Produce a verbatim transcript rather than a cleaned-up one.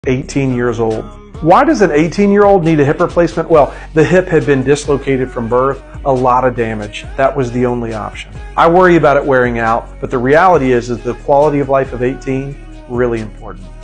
eighteen years old. Why does an eighteen year old need a hip replacement? Well, the hip had been dislocated from birth, a lot of damage. That was the only option. I worry about it wearing out, but the reality is, is the quality of life of eighteen, really important.